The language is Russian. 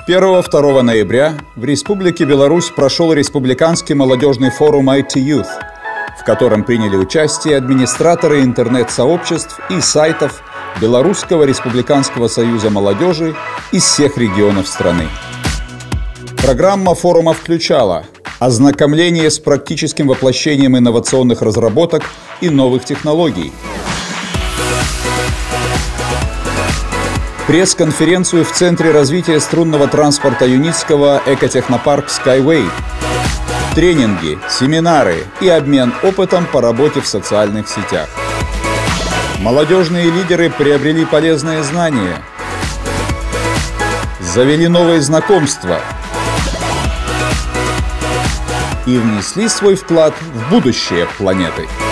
1-2 ноября в Республике Беларусь прошел Республиканский молодежный форум IT Youth, в котором приняли участие администраторы интернет-сообществ и сайтов Белорусского республиканского союза молодежи из всех регионов страны. Программа форума включала ознакомление с практическим воплощением инновационных разработок и новых технологий, пресс-конференцию в Центре развития струнного транспорта Юницкого «Экотехнопарк Skyway», тренинги, семинары и обмен опытом по работе в социальных сетях. Молодежные лидеры приобрели полезные знания, завели новые знакомства и внесли свой вклад в будущее планеты.